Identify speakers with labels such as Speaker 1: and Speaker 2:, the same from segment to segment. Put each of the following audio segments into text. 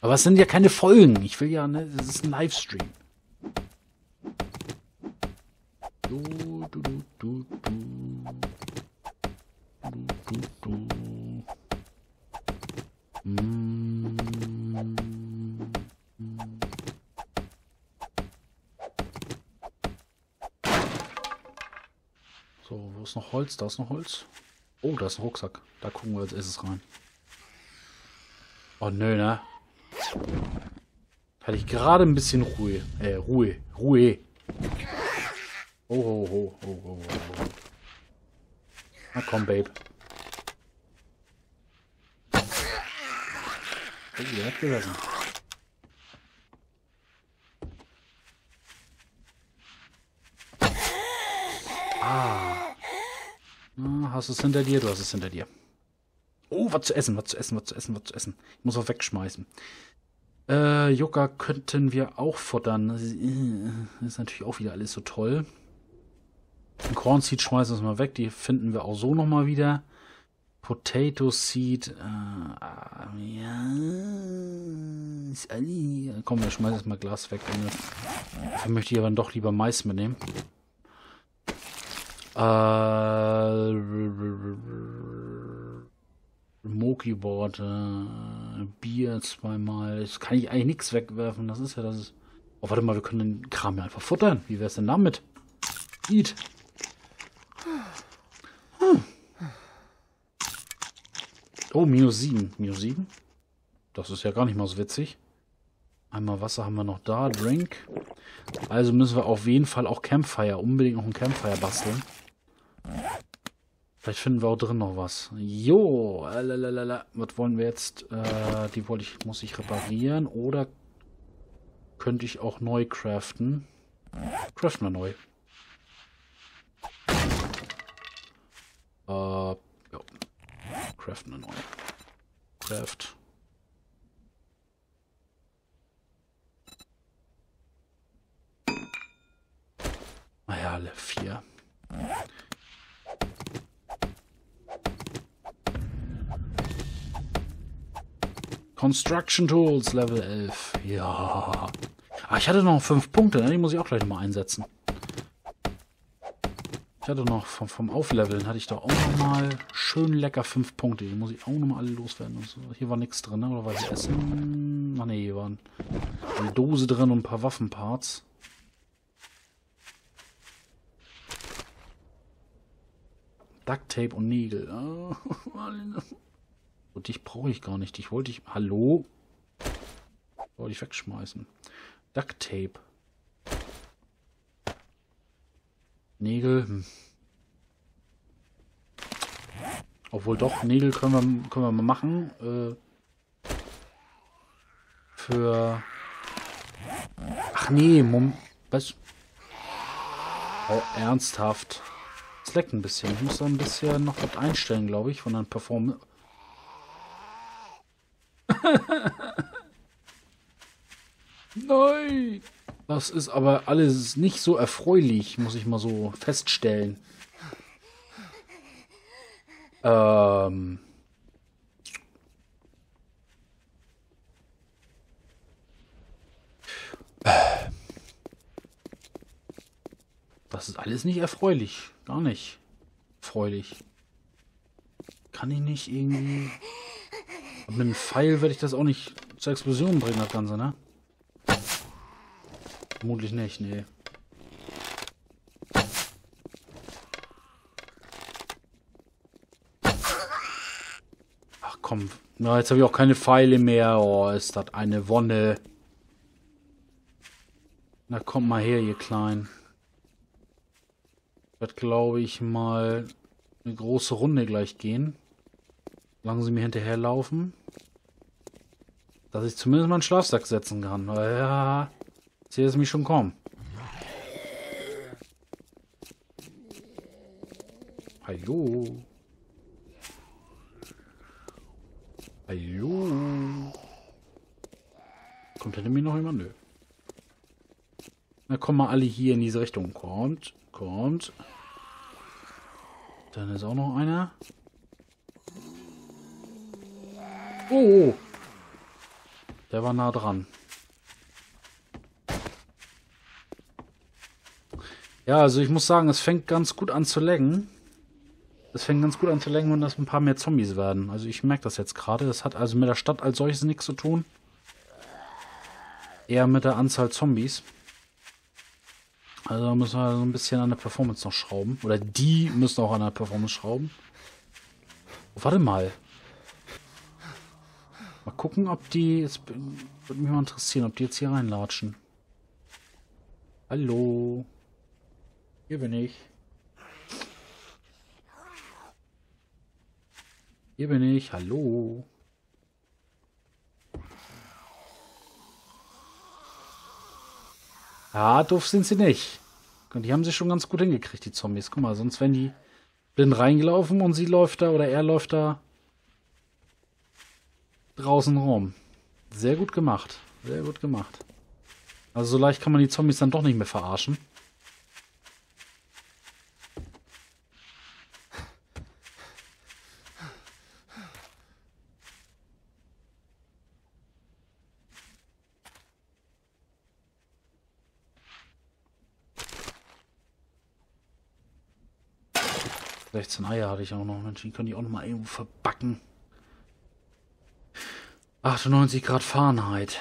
Speaker 1: Aber es sind ja keine Folgen. Ich will ja, ne, das ist ein Livestream. Du, du, du, du, du. Du, du, du. So, wo ist noch Holz? Da ist noch Holz. Oh, da ist ein Rucksack. Da gucken wir als erstes rein. Oh, nö, ne? Hatte ich gerade ein bisschen Ruhe. Ruhe. Oh, oh, oh, oh, oh, oh. Na komm, Babe. Oh, der hat gesessen. Na, hast du es hinter dir? Du hast es hinter dir. Oh, was zu essen. Ich muss auch wegschmeißen. Yucca könnten wir auch futtern. Das ist natürlich auch wieder alles so toll. Den Corn Seed schmeißen wir mal weg. Die finden wir auch so nochmal wieder. Potato Seed. Ja. Komm, wir schmeißen jetzt mal Glas weg. Dafür möchte ich aber doch lieber Mais mitnehmen. Moki-Board, Bier zweimal. Jetzt kann ich eigentlich nichts wegwerfen. Das ist. Oh, warte mal, wir können den Kram ja einfach futtern. Wie wär's denn damit? Eat. Oh, -7. -7? Das ist ja gar nicht mal so witzig. Einmal Wasser haben wir noch da. Drink. Also müssen wir auf jeden Fall auch Campfire. Unbedingt noch ein Campfire basteln. Vielleicht finden wir auch drin noch was. Jo. Was wollen wir jetzt? Die muss ich reparieren. Oder könnte ich auch neu craften? Craften wir neu. Ja. Craften wir neu. Craft. Naja, alle 4. Construction Tools, Level 11. Ja. Ah, ich hatte noch 5 Punkte, ne? Die muss ich auch gleich nochmal einsetzen. Ich hatte noch vom Aufleveln, hatte ich da auch nochmal schön lecker 5 Punkte. Die muss ich auch nochmal alle loswerden. Und so. Hier war nichts drin, ne? Oder war das Essen? Ach ne, hier waren eine Dose drin und ein paar Waffenparts. Ducktape und Nägel. Oh, und dich brauche ich gar nicht. Hallo? Wollte ich wegschmeißen. Ducktape. Nägel. Obwohl doch, Nägel können wir mal machen. Für... Ach nee, was? Oh, ernsthaft. Es leckt ein bisschen. Ich muss da ein bisschen noch was einstellen, glaube ich, von der Performance. Nein! Das ist aber alles nicht so erfreulich, muss ich mal so feststellen. Das ist alles nicht erfreulich. Gar nicht erfreulich. Kann ich nicht irgendwie... Und mit einem Pfeil werde ich das auch nicht zur Explosion bringen, das Ganze, ne? Vermutlich nicht, nee. Ach komm. Na, jetzt habe ich auch keine Pfeile mehr. Oh, ist das eine Wonne. Na, kommt mal her, ihr Kleinen. Ich werde, glaube ich, mal eine große Runde gleich gehen. Solange sie mir hinterherlaufen. Dass ich zumindest mal einen Schlafsack setzen kann. Ja, ich sehe es mich schon kommen. Hallo. Hallo. Kommt hinter mir noch jemand? Nö. Na, kommen mal alle hier in diese Richtung. Kommt. Dann ist auch noch einer. Der war nah dran. Ja, also ich muss sagen, es fängt ganz gut an zu laggen. Es fängt ganz gut an zu laggen, wenn das ein paar mehr Zombies werden. Also ich merke das jetzt gerade. Das hat also mit der Stadt als solches nichts zu tun. Eher mit der Anzahl Zombies. Also da müssen wir so ein bisschen an der Performance noch schrauben. Oder die müssen auch an der Performance schrauben. Oh, warte mal. Mal gucken, ob die... Es würde mich mal interessieren, ob die jetzt hier reinlatschen. Hallo. Hier bin ich. Hier bin ich. Hallo. Ja, doof sind sie nicht. Und die haben sich schon ganz gut hingekriegt, die Zombies. Guck mal, sonst wären die blind reingelaufen und sie läuft da oder er läuft da draußen rum. Sehr gut gemacht. Sehr gut gemacht. Also so leicht kann man die Zombies dann doch nicht mehr verarschen. ...16 Eier hatte ich auch noch. Mensch, die können die auch noch mal irgendwo verbacken. 98 Grad Fahrenheit.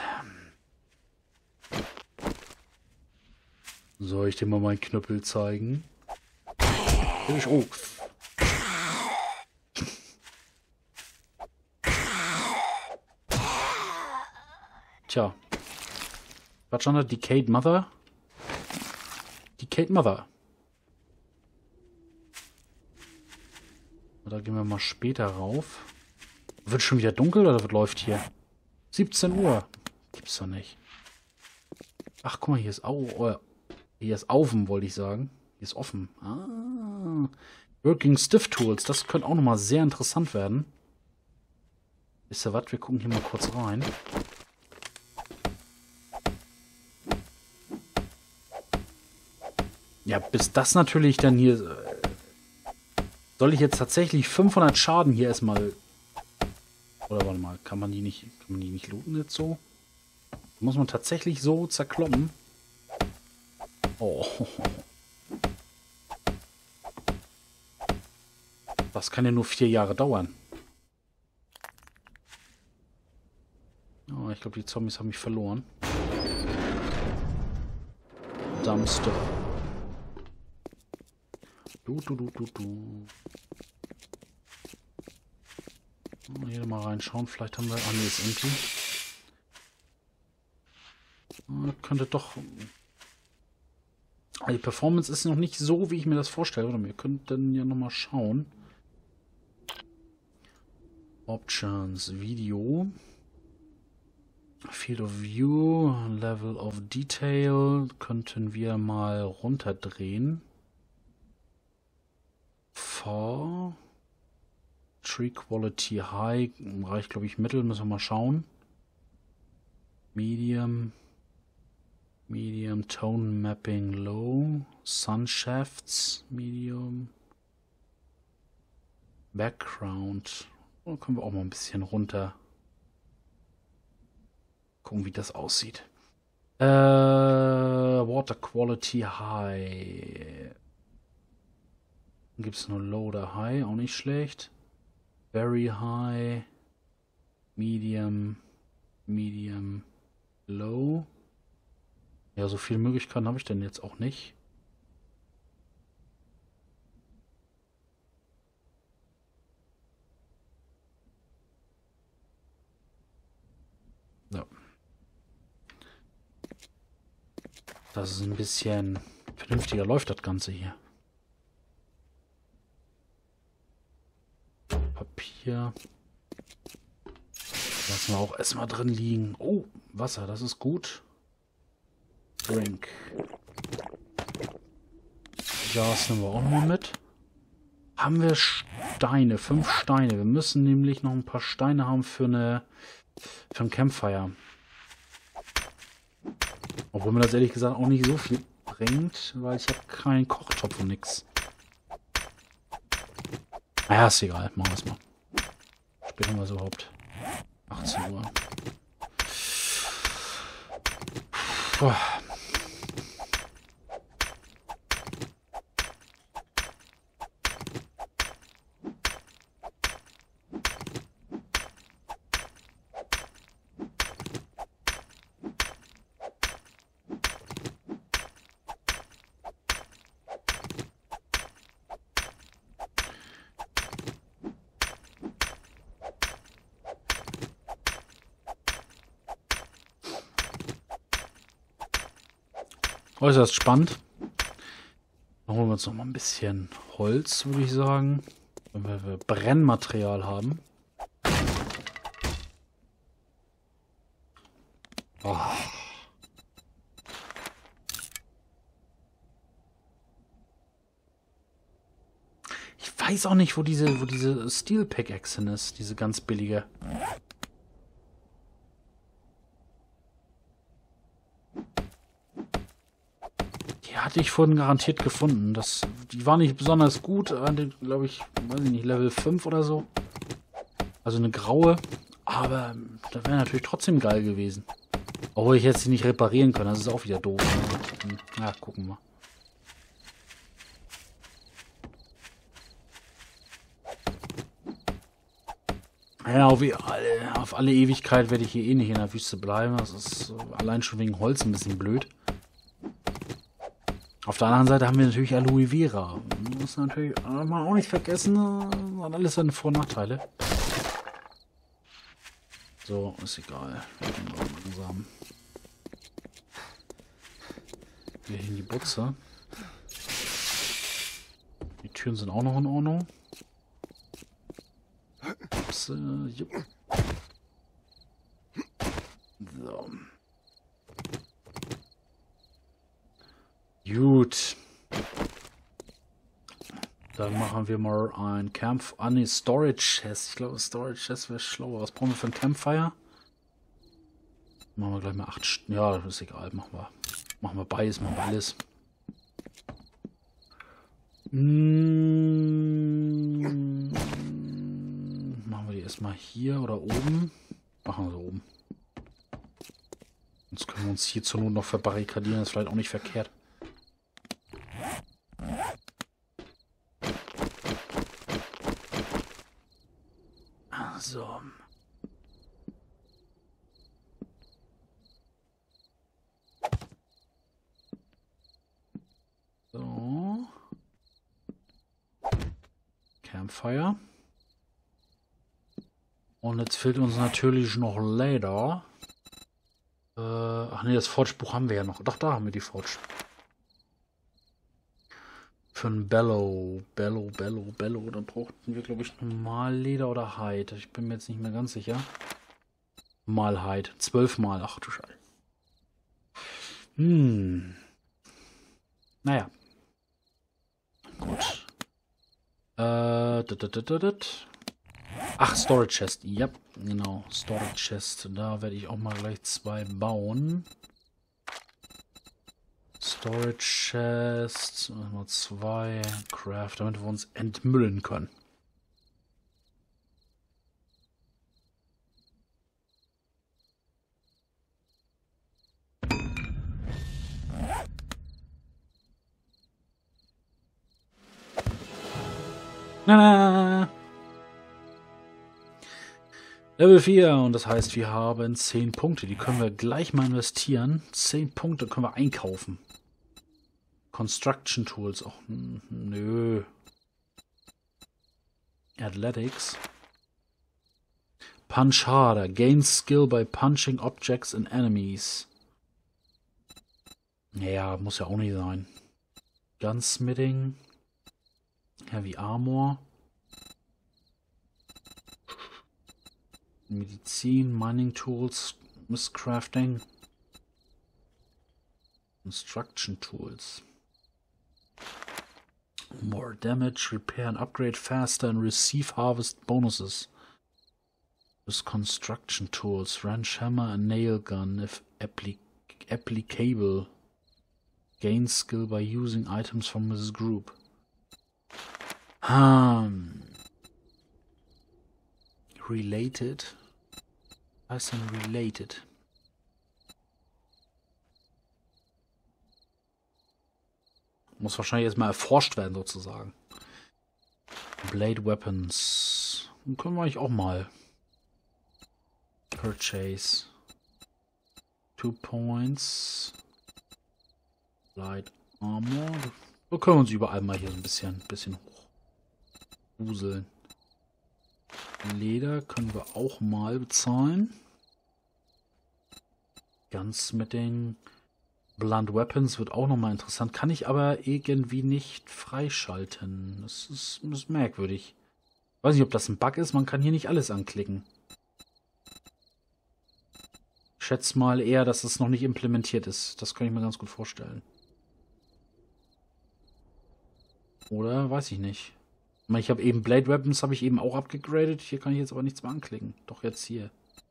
Speaker 1: Soll ich dir mal meinen Knüppel zeigen? Oh. Tja. Was schon da? Decayed Mother? Decayed Mother. Da gehen wir mal später rauf. Wird schon wieder dunkel oder was läuft hier? 17 Uhr. Gibt's doch nicht. Ach, guck mal, hier ist hier ist offen, wollte ich sagen. Hier ist offen. Ah. Working Stiff Tools. Das könnte auch nochmal sehr interessant werden. Wisst ihr was? Wir gucken hier mal kurz rein. Ja, bis das natürlich dann hier... Soll ich jetzt tatsächlich 500 Schaden hier erstmal... Oder warte mal, kann man die nicht looten jetzt so? Muss man tatsächlich so zerkloppen? Oh. Das kann ja nur 4 Jahre dauern. Oh, ich glaube, die Zombies haben mich verloren. Dumpster. Du. Hier mal reinschauen. Vielleicht haben wir... Ah, nee, ist empty. Könnte doch... Die Performance ist noch nicht so, wie ich mir das vorstelle. Oder wir könnten ja nochmal schauen. Options, Video. Field of View, Level of Detail. Könnten wir mal runterdrehen. For Tree Quality High, reicht glaube ich Mittel, müssen wir mal schauen. Medium Tone Mapping Low, Sun Shafts Medium, Background, da können wir auch mal ein bisschen runter gucken, wie das aussieht. Water Quality High. Gibt es nur Low oder High, auch nicht schlecht. Very High, Medium, Low. Ja, so viele Möglichkeiten habe ich denn jetzt auch nicht. So. Das ist ein bisschen vernünftiger läuft das Ganze hier. Papier. Lassen wir auch erstmal drin liegen. Oh, Wasser, das ist gut. Drink. Gas nehmen wir auch nochmal mit. Haben wir Steine? 5 Steine. Wir müssen nämlich noch ein paar Steine haben für ein Campfire. Obwohl mir das ehrlich gesagt auch nicht so viel bringt, weil ich habe keinen Kochtopf und nix. Naja, ist egal. Machen wir es mal. Später haben wir es überhaupt. 18 Uhr. Boah. Äußerst spannend. Dann holen wir uns noch mal ein bisschen Holz, würde ich sagen. Wenn wir Brennmaterial haben. Oh. Ich weiß auch nicht, wo diese Steel Pickaxe hin ist, diese ganz billige. Die hatte ich vorhin garantiert gefunden. Die war nicht besonders gut, glaube ich, weiß ich nicht, Level 5 oder so. Also eine graue, aber das wäre natürlich trotzdem geil gewesen. Obwohl ich jetzt sie nicht reparieren kann, das ist auch wieder doof. Ja, gucken wir. Ja, auf alle Ewigkeit werde ich hier eh nicht in der Wüste bleiben. Das ist allein schon wegen Holz ein bisschen blöd. Auf der anderen Seite haben wir natürlich Aloe Vera. Das muss natürlich mal auch nicht vergessen. Hat alles seine Vor- und Nachteile. So, ist egal. Wir gehen mal langsam hier in die Butze. Die Türen sind auch noch in Ordnung. Ups, jupp. So. Gut. Dann machen wir mal ein Camp. Ah, nee, Storage Chest. Ich glaube, Storage Chest wäre schlauer. Was brauchen wir für ein Campfire? Machen wir gleich mal 8 Stunden. Ja, das ist egal. Machen wir beides, machen wir alles. Machen wir die erstmal hier oder oben? Machen wir so oben. Sonst können wir uns hier zur Not noch verbarrikadieren. Das ist vielleicht auch nicht verkehrt. So. So. Campfire. Und jetzt fehlt uns natürlich noch Leder. Ach nee, das Forge-Buch haben wir ja noch. Doch, da haben wir die Forge. Für ein Bellow. Bellow. Dann brauchten wir, glaube ich, normal Leder oder Hide. Ich bin mir jetzt nicht mehr ganz sicher. Mal Hide. 12 Mal. Ach du Scheiße. Naja. Gut. Ach, Storage Chest. Ja, genau. Storage Chest. Da werde ich auch mal gleich 2 bauen. Storage Chest. Mal 2. Craft, damit wir uns entmüllen können. Na. Level 4 und das heißt, wir haben 10 Punkte. Die können wir gleich mal investieren. 10 Punkte können wir einkaufen. Construction Tools. Auch nö. Athletics. Punch harder. Gain skill by punching objects and enemies. Naja, muss ja auch nicht sein. Gunsmithing. Heavy Armor. Medizin, Mining Tools, Crafting. Construction Tools. More damage, repair and upgrade faster and receive harvest bonuses. This construction tools, wrench hammer and nail gun if applicable. Gain skill by using items from this group. Related. I said related. Muss wahrscheinlich erstmal erforscht werden, sozusagen. Blade Weapons. Dann können wir eigentlich auch mal. Purchase. 2 Points. Light Armor. So können wir uns überall mal hier so ein bisschen hochwuseln. Leder können wir auch mal bezahlen. Ganz mit den Blunt Weapons wird auch nochmal interessant. Kann ich aber irgendwie nicht freischalten. Das ist merkwürdig. Weiß nicht, ob das ein Bug ist. Man kann hier nicht alles anklicken. Ich schätze mal eher, dass es noch nicht implementiert ist. Das kann ich mir ganz gut vorstellen. Oder? Weiß ich nicht. Ich habe eben Blade Weapons habe ich eben auch abgegradet. Hier kann ich jetzt aber nichts mehr anklicken. Doch jetzt hier.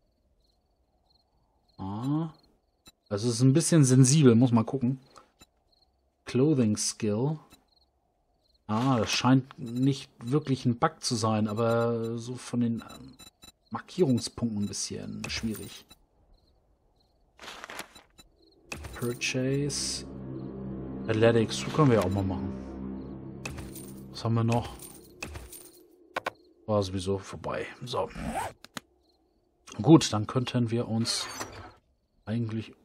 Speaker 1: Ah. Also es ist ein bisschen sensibel, muss man gucken. Clothing Skill. Ah, das scheint nicht wirklich ein Bug zu sein, aber so von den Markierungspunkten ein bisschen schwierig. Purchase. Athletics, so können wir ja auch mal machen. Was haben wir noch? War sowieso vorbei. So. Gut, dann könnten wir uns eigentlich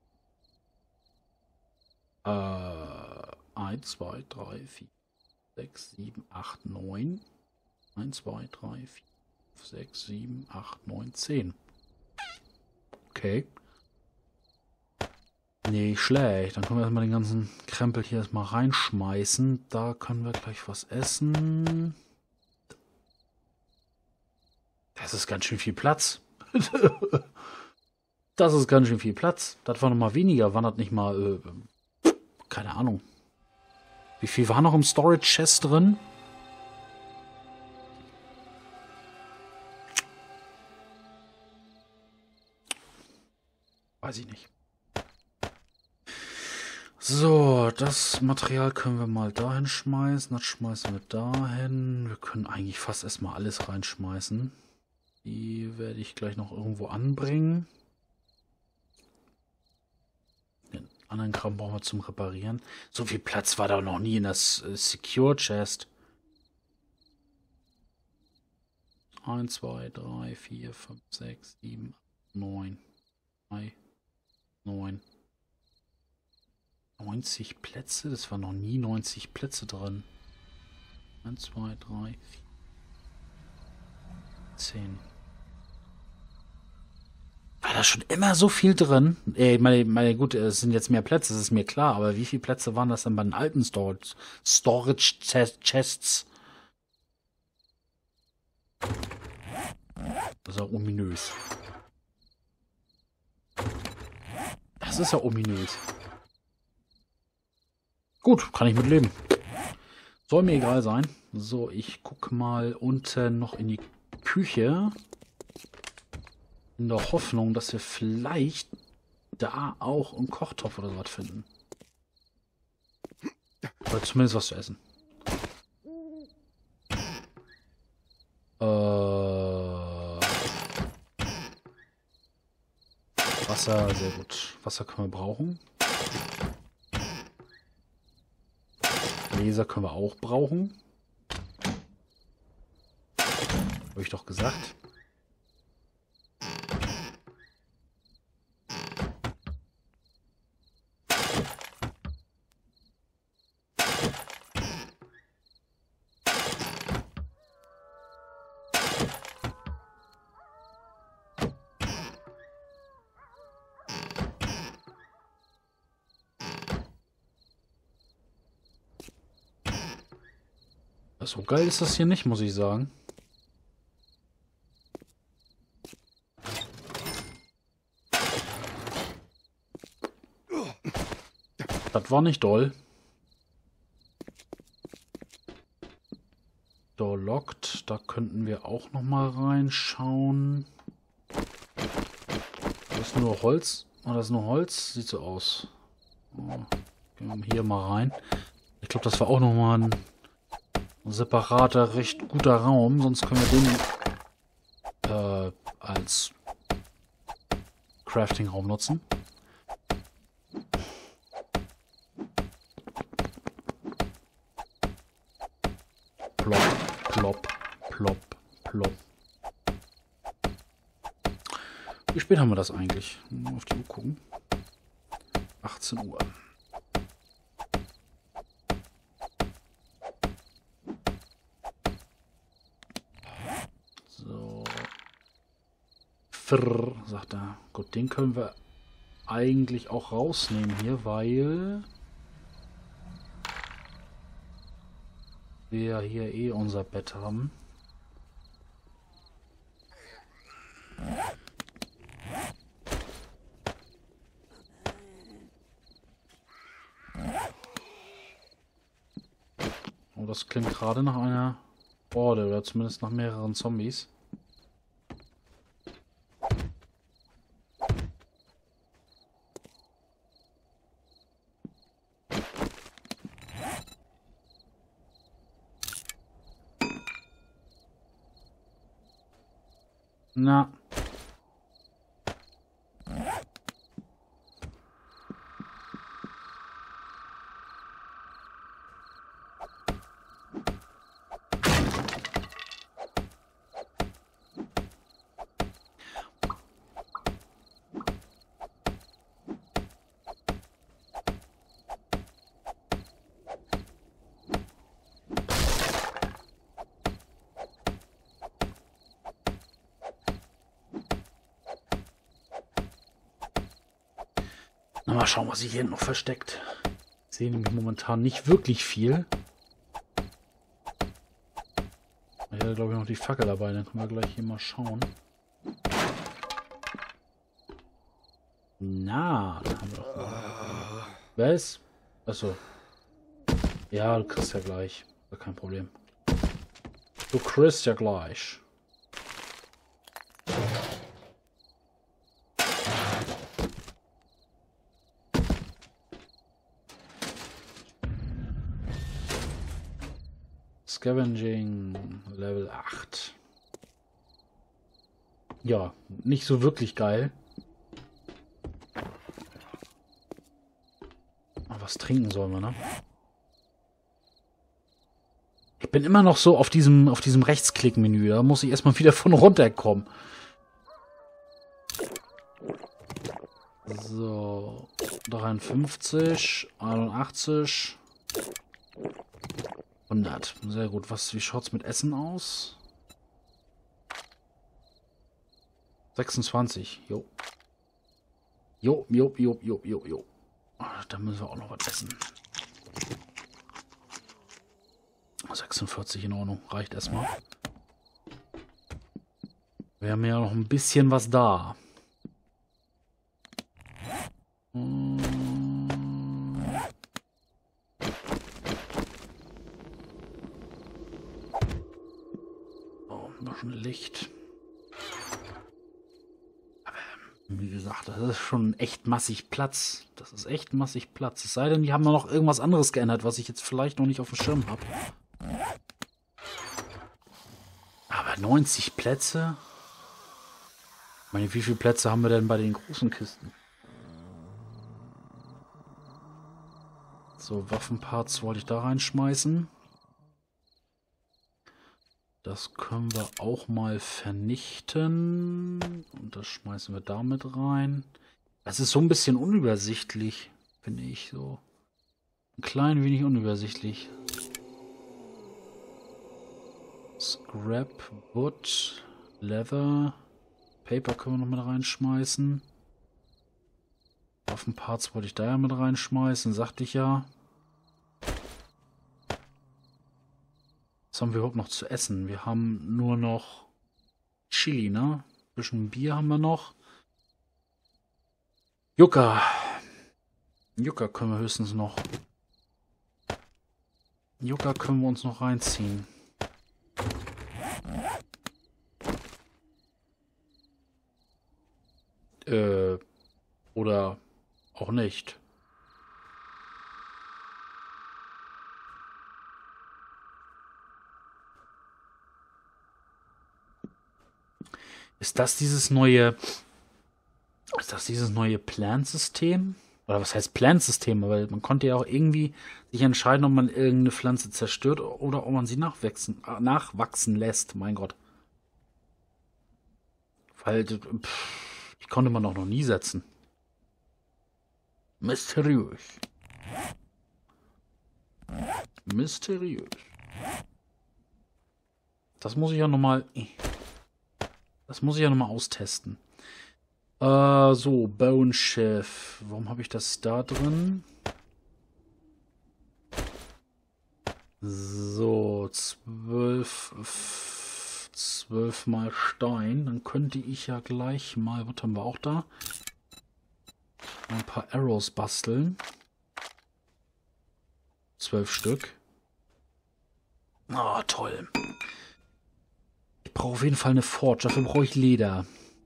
Speaker 1: 1, 2, 3, 4, 6, 7, 8, 9. 1, 2, 3, 4, 6, 7, 8, 9, 10. Okay. Nicht schlecht. Dann können wir erstmal den ganzen Krempel hier erstmal reinschmeißen. Da können wir gleich was essen. Das ist ganz schön viel Platz. Das ist ganz schön viel Platz. Das war noch mal weniger. War das nicht mal... keine Ahnung. Wie viel war noch im Storage Chest drin? Weiß ich nicht. So, das Material können wir mal dahin schmeißen. Das schmeißen wir dahin. Wir können eigentlich fast erstmal alles reinschmeißen. Die werde ich gleich noch irgendwo anbringen. Den anderen Kram brauchen wir zum Reparieren. So viel Platz war da noch nie in das Secure Chest. 1, 2, 3, 4, 5, 6, 7, 9. 3, 9. 90 Plätze? Das war noch nie 90 Plätze drin. 1, 2, 3, 4, 10. War da schon immer so viel drin? Gut, es sind jetzt mehr Plätze, das ist mir klar, aber wie viele Plätze waren das denn bei den alten Storage Chests? Das ist ja ominös. Das ist ja ominös. Gut, kann ich mit leben. Soll mir egal sein. So, ich gucke mal unten noch in die Küche. In der Hoffnung, dass wir vielleicht da auch einen Kochtopf oder sowas finden. Oder zumindest was zu essen. Wasser, sehr gut. Wasser können wir brauchen. Gläser können wir auch brauchen. Habe ich doch gesagt. So geil ist das hier nicht, muss ich sagen. Das war nicht doll. Door locked. Da könnten wir auch noch mal reinschauen. Das ist nur Holz. Oh, das ist nur Holz. Sieht so aus. Oh, gehen wir hier mal rein. Ich glaube, das war auch noch mal ein separater, recht guter Raum, sonst können wir den als Crafting-Raum nutzen. spät haben wir das eigentlich? Mal auf die Uhr gucken. 18 Uhr. So. Sagt er. Gut, den können wir eigentlich auch rausnehmen hier, weil wir hier eh unser Bett haben. Und das klingt gerade nach einer Horde oder zumindest nach mehreren Zombies. Na. Na, mal schauen, was sich hier noch versteckt. Ich sehe nämlich momentan nicht wirklich viel. Ich habe, glaube ich, noch die Fackel dabei. Dann können wir gleich hier mal schauen. Na, da haben wir doch mal. Was? Achso. Ja, du kriegst ja gleich. Kein Problem. Du kriegst ja gleich. Scavenging Level 8. Ja, nicht so wirklich geil. Aber was trinken sollen wir, ne? Ich bin immer noch so auf diesem Rechtsklick-Menü. Da muss ich erstmal wieder von runterkommen. So. 53, 81. 100. Sehr gut. Wie schaut's mit Essen aus? 26. Jo. Jo. Da müssen wir auch noch was essen. 46 in Ordnung. Reicht erstmal. Wir haben ja noch ein bisschen was da. Schon Licht. Aber wie gesagt, das ist schon echt massig Platz. Das ist echt massig Platz. Es sei denn, die haben noch irgendwas anderes geändert, was ich jetzt vielleicht noch nicht auf dem Schirm habe. Aber 90 Plätze? Ich meine, wie viele Plätze haben wir denn bei den großen Kisten? So, Waffenparts wollte ich da reinschmeißen. Das können wir auch mal vernichten. Und das schmeißen wir damit rein. Das ist so ein bisschen unübersichtlich, finde ich so. Ein klein wenig unübersichtlich. Scrap, Wood, Leather, Paper können wir noch mit reinschmeißen. Waffenparts wollte ich da ja mit reinschmeißen, sagte ich ja. Was haben wir überhaupt noch zu essen? Wir haben nur noch Chili, ne? Ein bisschen Bier haben wir noch. Yucca. Yucca können wir höchstens noch. Yucca können wir uns noch reinziehen. Oder auch nicht. Ist das dieses neue Plant-System? Oder was heißt Plant-System? Weil man konnte ja auch irgendwie sich entscheiden, ob man irgendeine Pflanze zerstört oder ob man sie nachwachsen lässt. Mein Gott. Weil die Die konnte man doch noch nie setzen. Mysteriös. Mysteriös. Das muss ich ja nochmal... Das muss ich ja nochmal austesten. So, Bone Chef. Warum habe ich das da drin? So, 12 mal Stein. Dann könnte ich ja gleich mal, was haben wir auch da? Ein paar Arrows basteln. 12 Stück. Ah, toll. Ich brauche auf jeden Fall eine Forge. Dafür brauche ich Leder.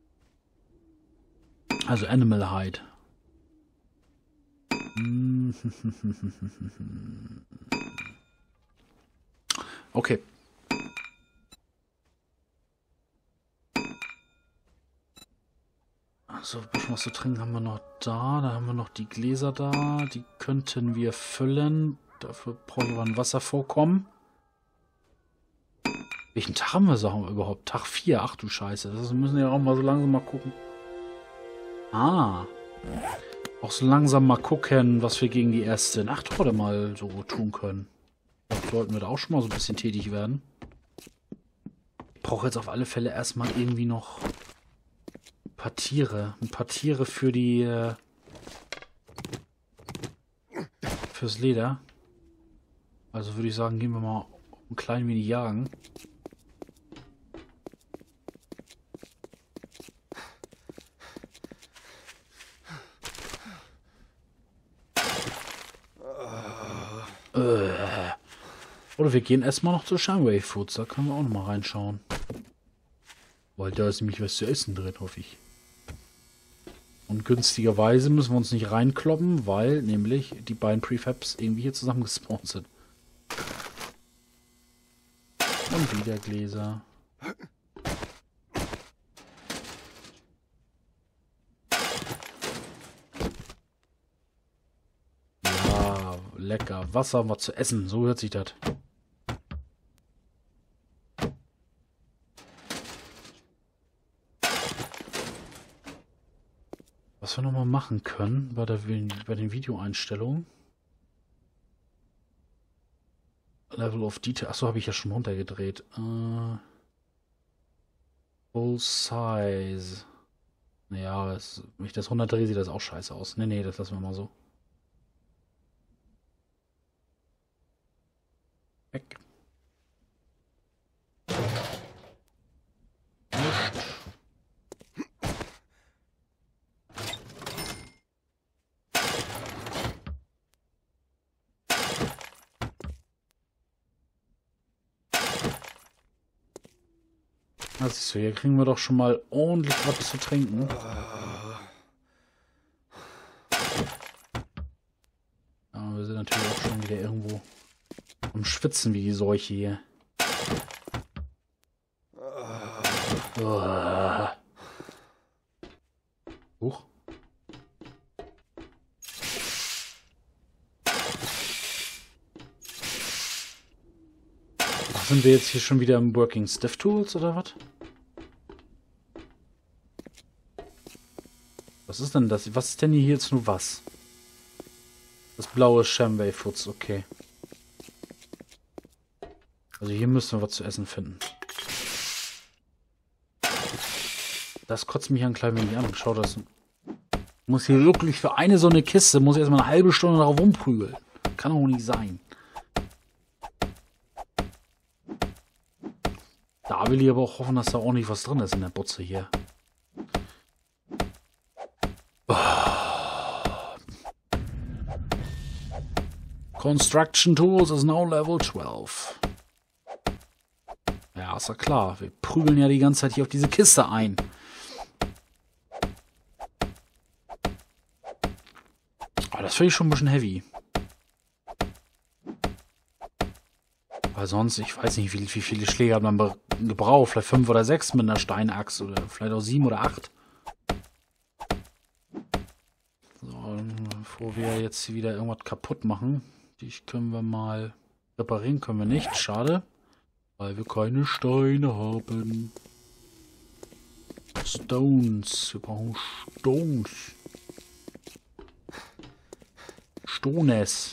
Speaker 1: Also Animal Hide. Okay. Also, ein bisschen was zu trinken haben wir noch da. Da haben wir noch die Gläser da. Die könnten wir füllen. Dafür brauche ich aber ein Wasservorkommen. Welchen Tag haben wir so überhaupt? Tag 4. Ach du Scheiße. Das müssen wir ja auch mal so langsam mal gucken. Ah. Auch so langsam mal gucken, was wir gegen die erste Nachthorde mal so tun können. Vielleicht sollten wir da auch schon mal so ein bisschen tätig werden. Ich brauche jetzt auf alle Fälle erstmal irgendwie noch ein paar Tiere. Ein paar Tiere für die... fürs Leder. Also würde ich sagen, gehen wir mal ein klein wenig jagen. Oder wir gehen erstmal noch zu Shanwei Foods, da können wir auch noch mal reinschauen. Weil da ist nämlich was zu essen drin, hoffe ich. Und günstigerweise müssen wir uns nicht reinkloppen, weil nämlich die beiden Prefabs irgendwie hier zusammen gespawnt sind. Und wieder Gläser. Ja, lecker. Wasser haben wir zu essen, so hört sich das. Was wir nochmal machen können bei den Videoeinstellungen. Level of Detail. Achso, habe ich ja schon runtergedreht. Full Size. Naja, wenn ich das runterdrehe, sieht das auch scheiße aus. Nee, das lassen wir mal so. Weg. Also siehst du, hier kriegen wir doch schon mal ordentlich was zu trinken. Aber wir sind natürlich auch schon wieder irgendwo am Schwitzen wie die Seuche hier. Huch. Ach, sind wir jetzt hier schon wieder im Working Stiff Tools oder was? Was ist denn das? Was ist denn hier jetzt nur was? Das blaue Shanwei Foods, okay. Also hier müssen wir was zu essen finden. Das kotzt mich ein klein wenig an. Schau das. Muss hier wirklich für eine so eine Kiste, muss ich erstmal eine halbe Stunde darauf rumprügeln. Kann auch nicht sein. Da will ich aber auch hoffen, dass da ordentlich was drin ist in der Butze hier. Construction Tools is now level 12. Ja, ist ja klar. Wir prügeln ja die ganze Zeit hier auf diese Kiste ein. Aber das finde ich schon ein bisschen heavy. Weil sonst, ich weiß nicht, wie viele Schläge hat man gebraucht. Vielleicht 5 oder 6 mit einer Steinachs oder vielleicht auch 7 oder 8. So, bevor wir jetzt wieder irgendwas kaputt machen. Die können wir mal reparieren, können wir nicht. Schade. Weil wir keine Steine haben. Stones. Wir brauchen Stones. Stones.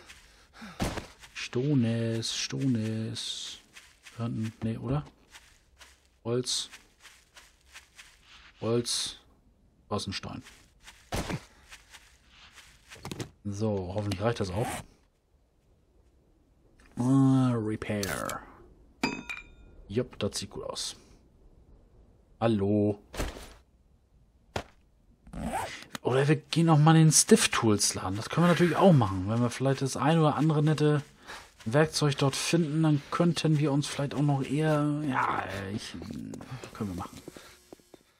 Speaker 1: Stones. Stones. Nee, oder? Holz. Holz. Aus dem Stein. So, hoffentlich reicht das auch. Repair. Jupp, das sieht gut aus. Hallo. Oder wir gehen auch mal in den Stiff-Tools-Laden. Das können wir natürlich auch machen. Wenn wir vielleicht das ein oder andere nette Werkzeug dort finden, dann könnten wir uns vielleicht auch noch eher... Ja, können wir machen.